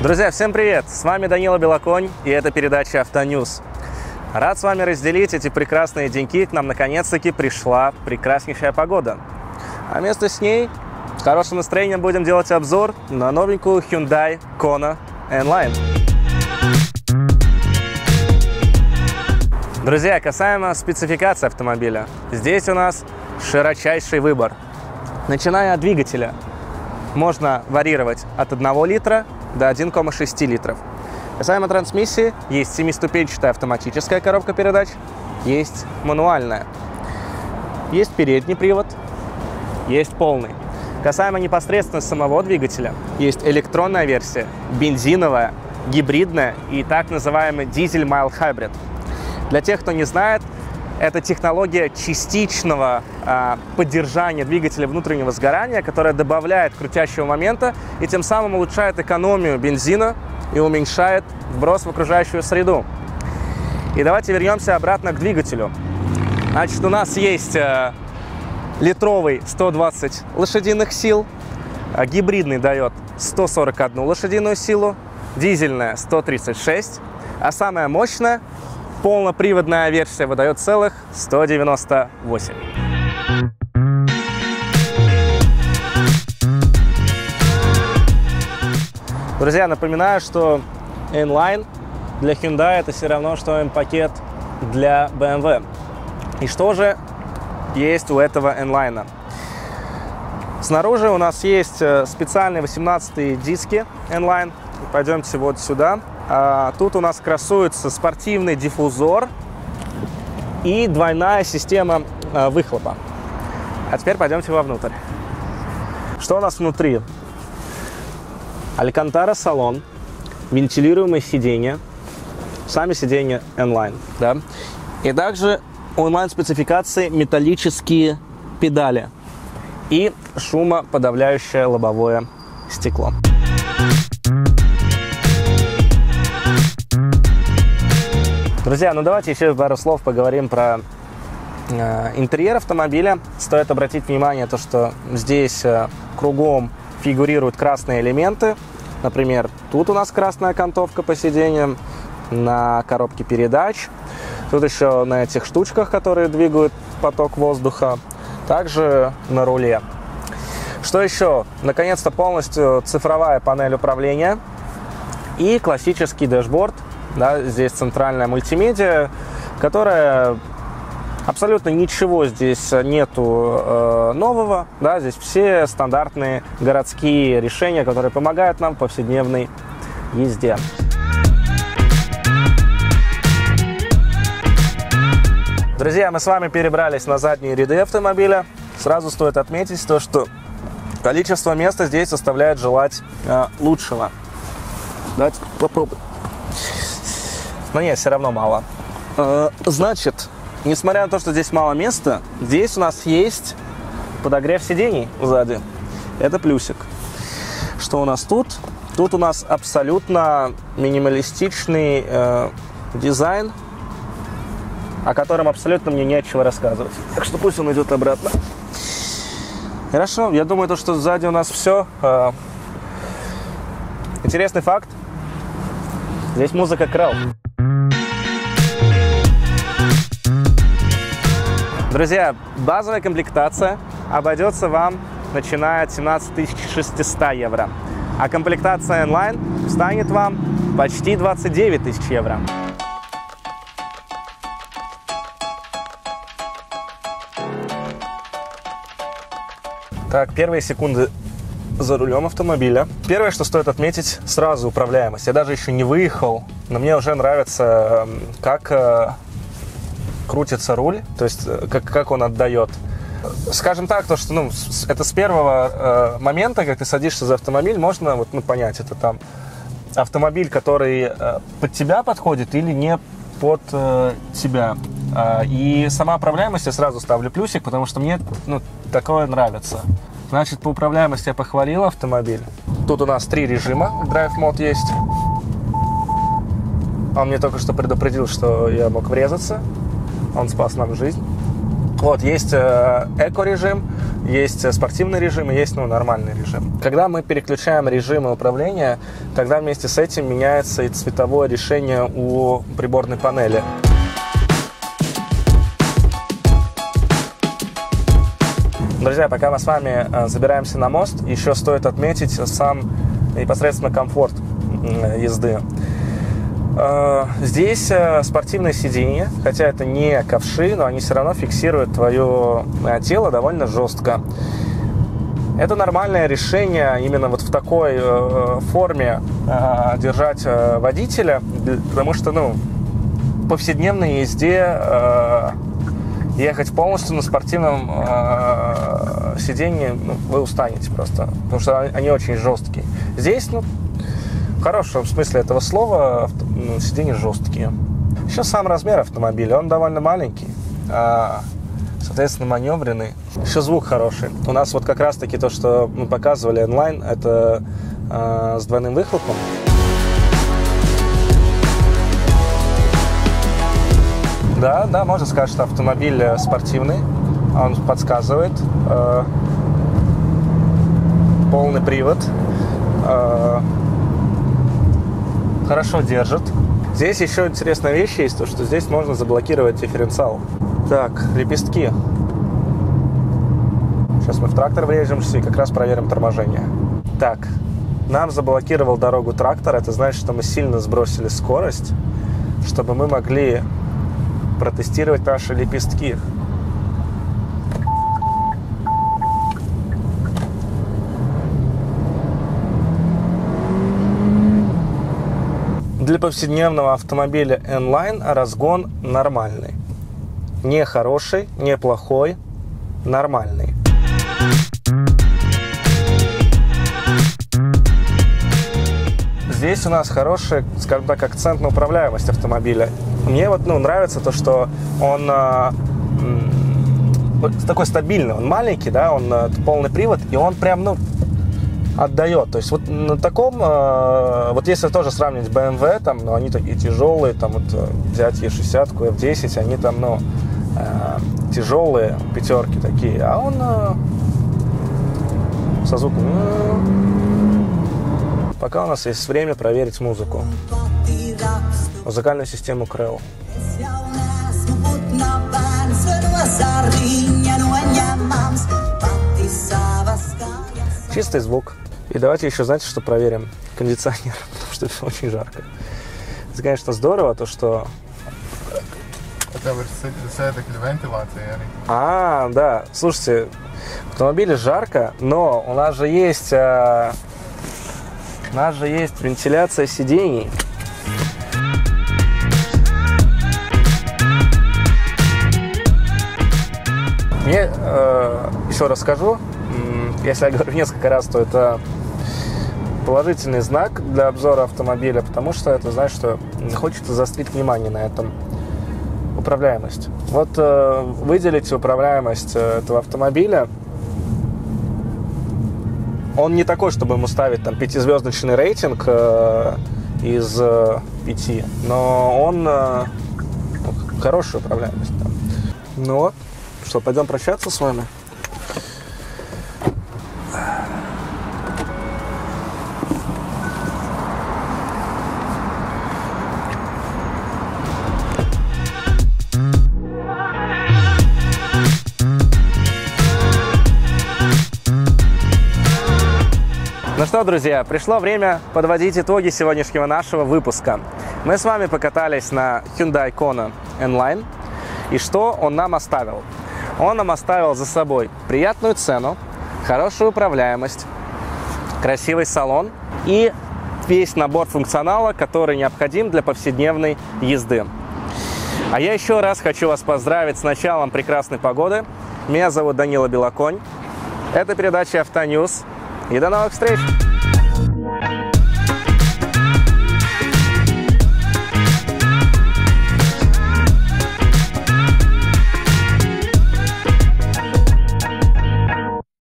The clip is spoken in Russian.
Друзья, всем привет! С вами Данила Белоконь, и это передача «Автоньюз». Рад с вами разделить эти прекрасные деньки. К нам наконец-таки пришла прекраснейшая погода. А вместе с ней с хорошим настроением будем делать обзор на новенькую Hyundai Kona N-Line. Друзья, касаемо спецификации автомобиля. Здесь у нас широчайший выбор. Начиная от двигателя, можно варьировать от 1 литра до 1,6 литров. Касаемо трансмиссии, есть 7-ступенчатая автоматическая коробка передач, есть мануальная. Есть передний привод, есть полный. Касаемо непосредственно самого двигателя, есть электронная версия, бензиновая, гибридная и так называемый дизель mild hybrid. Для тех, кто не знает, это технология частичного поддержания двигателя внутреннего сгорания, которая добавляет крутящего момента и тем самым улучшает экономию бензина и уменьшает вброс в окружающую среду. И давайте вернемся обратно к двигателю. Значит, у нас есть литровый 120 лошадиных сил, гибридный дает 141 лошадиную силу, дизельная 136, а самая мощная полноприводная версия выдает целых 198. Друзья, напоминаю, что N-Line для Hyundai это все равно, что M-пакет для BMW. И что же есть у этого N-Line? Снаружи у нас есть специальные 18-е диски N-Line. Пойдемте вот сюда. Тут у нас красуется спортивный диффузор и двойная система выхлопа. А теперь пойдемте вовнутрь. Что у нас внутри? Алькантара салон, вентилируемые сиденья, сами сиденья N-Line, да? И также онлайн спецификации металлические педали и шумоподавляющее лобовое стекло. Друзья, ну давайте еще пару слов поговорим про интерьер автомобиля. Стоит обратить внимание, то, что здесь кругом фигурируют красные элементы. Например, тут у нас красная окантовка по сиденьям, на коробке передач. Тут еще на этих штучках, которые двигают поток воздуха. Также на руле. Что еще? Наконец-то полностью цифровая панель управления и классический дэшборд. Да, здесь центральная мультимедиа, абсолютно ничего здесь нету нового. Да, здесь все стандартные городские решения, которые помогают нам в повседневной езде. Друзья, мы с вами перебрались на задние ряды автомобиля. Сразу стоит отметить то, что количество места здесь оставляет желать лучшего. Давайте попробуем. Но нет, все равно мало. Значит, несмотря на то, что здесь мало места, здесь у нас есть подогрев сидений сзади. Это плюсик. Что у нас тут? Тут у нас абсолютно минималистичный дизайн, о котором абсолютно мне нечего рассказывать. Так что пусть он идет обратно. Хорошо, я думаю, то, что сзади у нас все. Интересный факт. Здесь музыка Крау. Друзья, базовая комплектация обойдется вам, начиная от 17 600 евро. А комплектация N-Line станет вам почти 29 000 евро. Так, первые секунды за рулем автомобиля. Первое, что стоит отметить, сразу управляемость. Я даже еще не выехал, но мне уже нравится, как крутится руль, то есть как он отдает. Скажем так, то, что это с первого момента, как ты садишься за автомобиль, можно понять, это там автомобиль, который под тебя подходит или не под тебя. И сама управляемость я сразу ставлю плюсик, потому что мне такое нравится. Значит, по управляемости я похвалил автомобиль. Тут у нас 3 режима, Drive Mode есть. Он мне только что предупредил, что я мог врезаться. Он спас нам жизнь. Вот, есть эко-режим, Есть спортивный режим и есть нормальный режим. Когда мы переключаем режимы управления, тогда вместе с этим меняется и цветовое решение у приборной панели. Друзья, пока мы с вами забираемся на мост, еще стоит отметить сам непосредственно комфорт езды. Здесь спортивное сиденье, хотя это не ковши, но они все равно фиксируют твое тело довольно жестко. Это нормальное решение именно вот в такой форме держать водителя, потому что, в повседневной езде ехать полностью на спортивном сиденье вы устанете просто, потому что они очень жесткие. Здесь, в хорошем смысле этого слова, сиденья жесткие. Еще сам размер автомобиля, он довольно маленький, соответственно, маневренный. Еще звук хороший. У нас вот как раз-таки то, что мы показывали онлайн, это с двойным выхлопом. Да, можно сказать, что автомобиль спортивный, он подсказывает, полный привод, хорошо держит. Здесь еще интересная вещь есть, то что здесь можно заблокировать дифференциал. Так, лепестки. Сейчас мы в трактор врежемся и как раз проверим торможение. Так, нам заблокировал дорогу трактор, это значит, что мы сильно сбросили скорость, чтобы мы могли протестировать наши лепестки. Для повседневного автомобиля N-Line разгон нормальный. Не хороший, не плохой, нормальный. Здесь у нас хорошая, скажем так, акцентная управляемость автомобиля. Мне нравится то, что он такой стабильный, он маленький, да, он полный привод, и он прям, отдает. То есть вот на таком, вот если тоже сравнить BMW, там, они такие тяжелые, там вот взять E60, F10, они там, тяжелые пятерки такие, а он со звуком. Пока у нас есть время проверить музыку. Музыкальную систему Krell. Чистый звук. И давайте еще, знаете, что проверим? Кондиционер, потому что это очень жарко. Это, конечно, здорово, то, что... Да. Слушайте, в автомобиле жарко, но у нас же есть вентиляция сидений. Мне еще расскажу, если я говорю несколько раз, то это положительный знак для обзора автомобиля, потому что это значит, что хочется заострить внимание на этом. Управляемость. Вот выделите управляемость этого автомобиля. Он не такой, чтобы ему ставить там 5-звездочный рейтинг из 5, но он хорошая управляемость. Да. Ну вот, что, пойдем прощаться с вами. Ну что, друзья, пришло время подводить итоги сегодняшнего нашего выпуска. Мы с вами покатались на Hyundai Kona N-Line. И что он нам оставил? Он нам оставил за собой приятную цену, хорошую управляемость, красивый салон и весь набор функционала, который необходим для повседневной езды. А я еще раз хочу вас поздравить с началом прекрасной погоды. Меня зовут Данила Белоконь. Это передача Автоньюз. И до новых встреч!